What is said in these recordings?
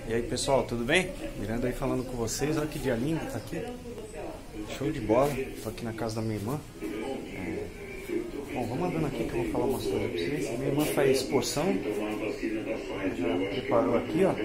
E aí pessoal, tudo bem? Miranda aí falando com vocês, olha que dia lindo, tá aqui. Show de bola, tô aqui na casa da minha irmã. Bom, vamos andando aqui que eu vou falar umas coisas pra vocês. Minha irmã faz porção, já preparou aqui, ó.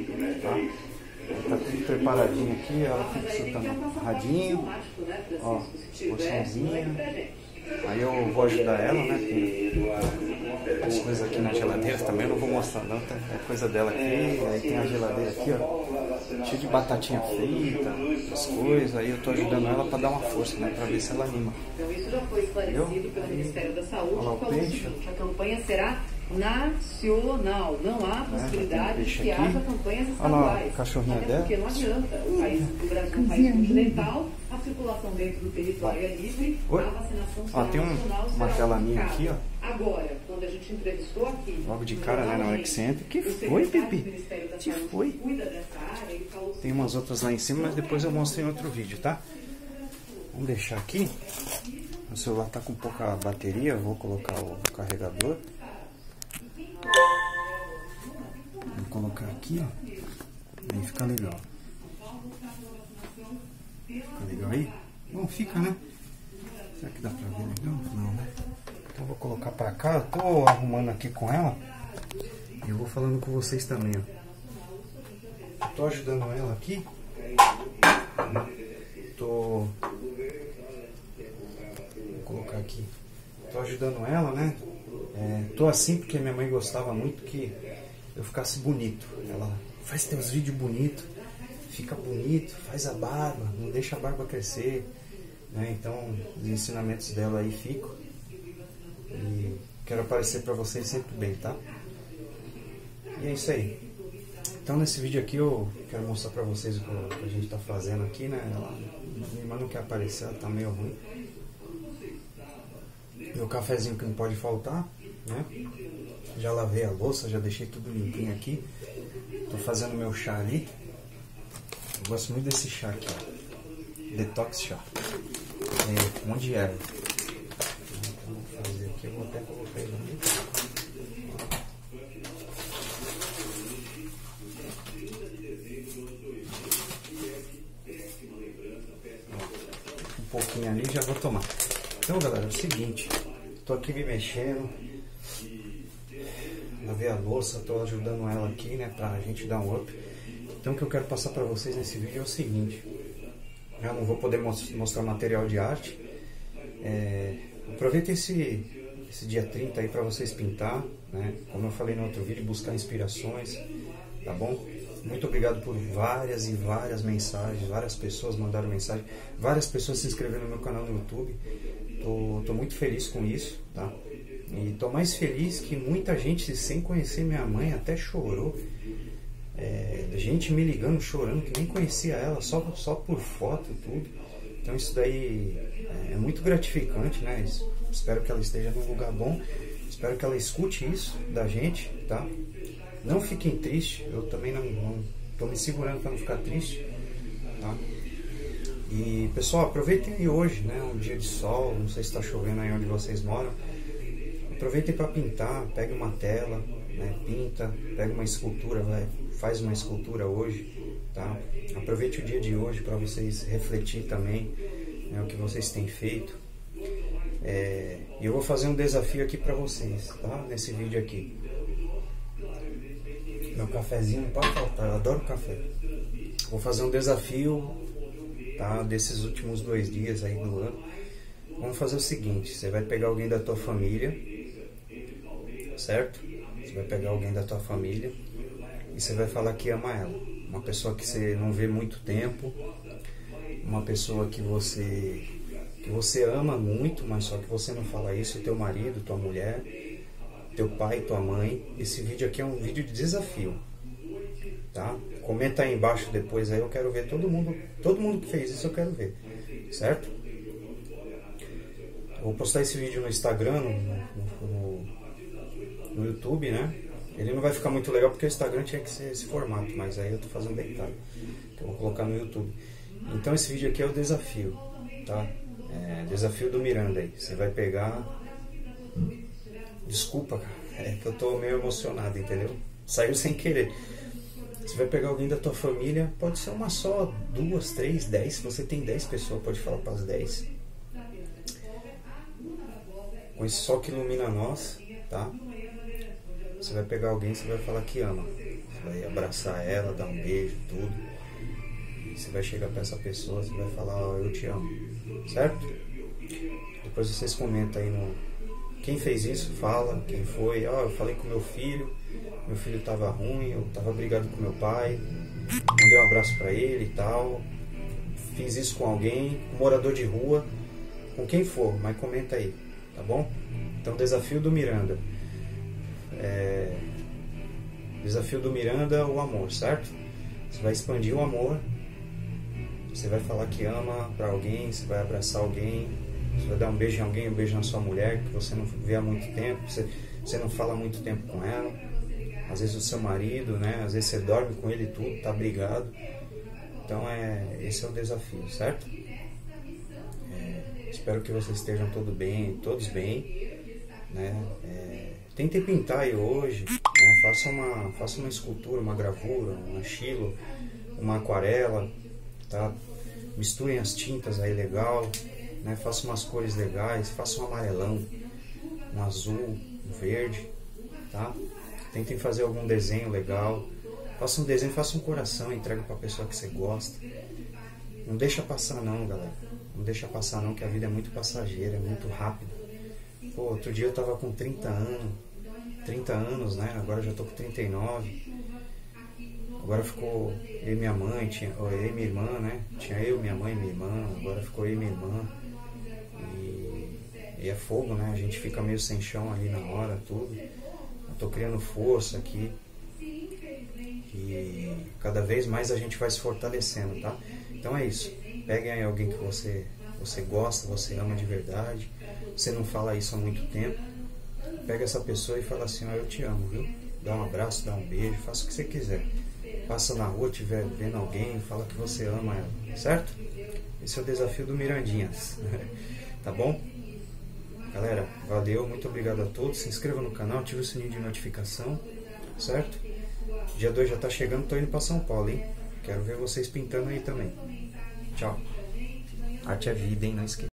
Tá tudo preparadinho aqui, ela fica soltando radinho, ó, porçãozinha. Aí eu vou ajudar ela, né? Tem as coisas aqui na geladeira também, eu não vou mostrar não, tá? É coisa dela aqui. Aí tem a geladeira aqui, ó, cheio de batatinha frita, as coisas. Aí eu tô ajudando ela pra dar uma força, né? Pra ver se ela anima. Então isso já foi esclarecido pelo Ministério da Saúde, que falou o seguinte: a campanha será nacional. Não há possibilidade de que haja campanhas estaduais. Cachorrinha até dela. porque não adianta. O país do Brasil é um país continental, a circulação dentro do território é livre, a vacinação será tem nacional. uma tela minha aqui, ó. Agora, quando a gente entrevistou aqui, logo de cara, né, na hora que você entra. Que foi, Pipi? Que foi? cuida dessa área, ele falou Tem umas outras lá em cima, mas depois eu mostro em outro vídeo, tá? Vamos deixar aqui. O celular tá com pouca bateria, eu vou colocar o carregador. Vou colocar aqui, ó. Aí fica legal. Fica legal aí? Bom, fica, né? Será que dá pra ver legal? Não, né? Então eu vou colocar pra cá. Eu tô arrumando aqui com ela. E eu vou falando com vocês também, ó. Eu tô ajudando ela aqui. Vou colocar aqui. Tô ajudando ela, né? Tô assim porque minha mãe gostava muito que eu ficasse bonito. Ela faz teus vídeos bonitos, fica bonito, faz a barba, não deixa a barba crescer, né? Então os ensinamentos dela aí ficam. E quero aparecer pra vocês sempre bem, tá? E é isso aí. Então nesse vídeo aqui eu quero mostrar pra vocês o que a gente tá fazendo aqui, né? Minha irmã não quer aparecer, ela tá meio ruim. Meu cafezinho que não pode faltar, né? Já lavei a louça, já deixei tudo limpinho aqui. Tô fazendo meu chá ali. Eu gosto muito desse chá aqui, ó. Detox chá. Um monte de erva. Então vou fazer aqui, eu vou até colocar ele ali. Um pouquinho ali, já vou tomar. Então galera, é o seguinte, tô aqui me mexendo, lavei a louça, tô ajudando ela aqui, né, pra gente dar um up. Então o que eu quero passar pra vocês nesse vídeo é o seguinte: eu não vou poder mostrar material de arte. Aproveita esse dia 30 aí pra vocês pintar, né, como eu falei no outro vídeo, buscar inspirações, tá bom? Muito obrigado por várias e várias mensagens, várias pessoas mandaram mensagem, várias pessoas se inscreveram no meu canal no YouTube. Tô muito feliz com isso, tá? E tô mais feliz que muita gente, sem conhecer minha mãe, até chorou. Gente me ligando, chorando, que nem conhecia ela, só por foto e tudo. Então isso daí é muito gratificante, né? Espero que ela esteja num lugar bom. Espero que ela escute isso da gente, tá? Não fiquem tristes, eu também não tô me segurando para não ficar triste, tá? E pessoal, aproveitem aí hoje, né? Um dia de sol, não sei se está chovendo aí onde vocês moram. Aproveitem para pintar, pegue uma tela, né? Pinta, pega uma escultura, faz uma escultura hoje, tá? Aproveite o dia de hoje para vocês refletir também, né, o que vocês têm feito. E eu vou fazer um desafio aqui para vocês, tá? Nesse vídeo aqui. Meu cafezinho não pode faltar, eu adoro café. Vou fazer um desafio, tá? Desses últimos 2 dias aí do ano. Vamos fazer o seguinte: você vai pegar alguém da tua família, certo? Você vai pegar alguém da tua família e você vai falar que ama ela. Uma pessoa que você não vê muito tempo, uma pessoa que você ama muito, mas só que você não fala isso, teu marido, tua mulher, teu pai, tua mãe. Esse vídeo aqui é um vídeo de desafio, tá? Comenta aí embaixo depois, aí eu quero ver todo mundo que fez isso, eu quero ver, certo? Eu vou postar esse vídeo no Instagram, no YouTube, né? Ele não vai ficar muito legal porque o Instagram tinha que ser esse formato, mas aí eu tô fazendo detalhe, então eu vou colocar no YouTube. Então esse vídeo aqui é o desafio, tá? Desafio do Miranda aí. Você vai pegar... Desculpa, cara, é que eu tô meio emocionado, entendeu? Saiu sem querer. Você vai pegar alguém da tua família, pode ser uma só, 2, 3, 10. Se você tem 10 pessoas, pode falar para as 10. Com esse sol que ilumina nós, tá? Você vai pegar alguém, você vai falar que ama. Você vai abraçar ela, dar um beijo, tudo. Você vai chegar para essa pessoa, você vai falar, ó, eu te amo. Certo? Depois vocês comentam aí no... Quem fez isso, fala, quem foi. Ó, eu falei com meu filho estava ruim, eu estava brigado com meu pai, mandei um abraço para ele e tal. Fiz isso com alguém, um morador de rua, com quem for, mas comenta aí, tá bom? Então, desafio do Miranda. Desafio do Miranda, o amor, certo? Você vai expandir o amor, você vai falar que ama para alguém, você vai abraçar alguém, você vai dar um beijo em alguém, um beijo na sua mulher, que você não vê há muito tempo, você não fala há muito tempo com ela, às vezes o seu marido, né? Às vezes você dorme com ele e tudo, tá brigado. Então esse é o desafio, certo? Espero que vocês estejam todos bem, né? Tentem pintar aí hoje, né? Faça uma escultura, uma gravura, um estilo, uma aquarela, tá? Misturem as tintas aí legal, né? Faça umas cores legais, faça um amarelão, um azul, um verde, tá? Tentem fazer algum desenho legal, faça um desenho, faça um coração, entregue para a pessoa que você gosta. Não deixa passar não, galera, não deixa passar não, que a vida é muito passageira, é muito rápida. Pô, outro dia eu tava com 30 anos, né? Agora já tô com 39. Agora ficou eu e minha mãe, eu e minha irmã, né? Tinha eu, minha mãe e minha irmã, agora ficou eu e minha irmã. E é fogo, né? A gente fica meio sem chão ali na hora, tudo. Eu tô criando força aqui. E cada vez mais a gente vai se fortalecendo, tá? Então é isso. Peguem aí alguém que você gosta, você ama de verdade. Você não fala isso há muito tempo. Pega essa pessoa e fala assim, ó, eu te amo, viu? Dá um abraço, dá um beijo, faça o que você quiser. Passa na rua, estiver vendo alguém, fala que você ama ela, certo? Esse é o desafio do Mirandinhas. Tá bom? Galera, valeu, muito obrigado a todos. Se inscreva no canal, ative o sininho de notificação, certo? Dia 2 já tá chegando, tô indo pra São Paulo, hein? Quero ver vocês pintando aí também. Tchau. Arte é vida, hein? Não esqueça.